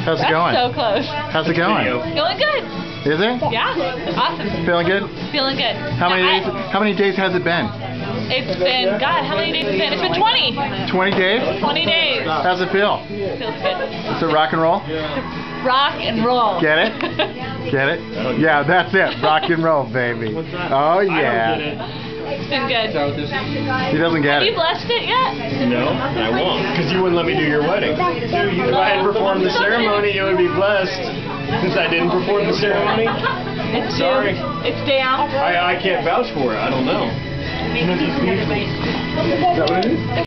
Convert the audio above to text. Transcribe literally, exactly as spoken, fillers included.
How's it That's going? so close. How's it going? Going good. Is it? Yeah. Awesome. Feeling good? Feeling good. How many I, days? How many days has it been? It's been, God, how many days has it been? It's been twenty. Twenty days? twenty days. How's it feel? Feels good. Is it rock and roll? Rock and roll. Get it? Get it? Yeah, that's it. Rock and roll, baby. Oh yeah. It's been good. He doesn't get Have you it. blessed it yet? No, I won't, because you wouldn't let me do your wedding. If I had performed the ceremony, you would be blessed. Since I didn't perform the ceremony, It's sorry. due. It's down. I, I can't vouch for it. I don't know. Is that what it is?